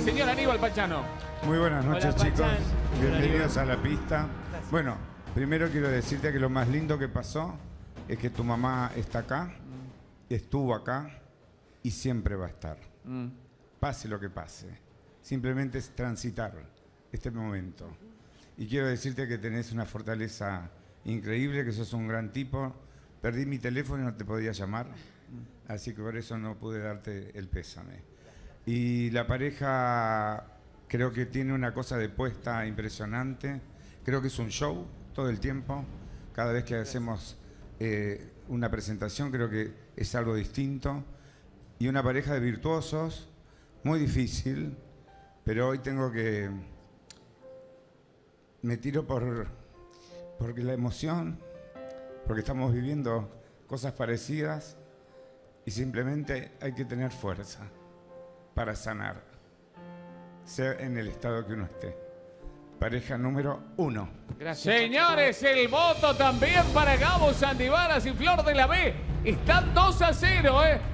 señor Aníbal Pachano. Muy buenas noches, Hola, chicos. Pachán. Bienvenidos a la pista. Bueno, primero quiero decirte que lo más lindo que pasó es que tu mamá está acá, estuvo acá y siempre va a estar. Pase lo que pase. Simplemente es transitar este momento. Y quiero decirte que tenés una fortaleza increíble, que sos un gran tipo. Perdí mi teléfono y no te podía llamar, así que por eso no pude darte el pésame. Y la pareja creo que tiene una cosa de puesta impresionante. Creo que es un show todo el tiempo. Cada vez que hacemos una presentación creo que es algo distinto. Y una pareja de virtuosos, muy difícil, pero hoy tengo que... Me tiro porque la emoción, porque estamos viviendo cosas parecidas y simplemente hay que tener fuerza para sanar, sea en el estado que uno esté. Pareja número 1. Gracias. Señores, el voto también para Gabo Sandivaras y Flor de la B. Están 2-0,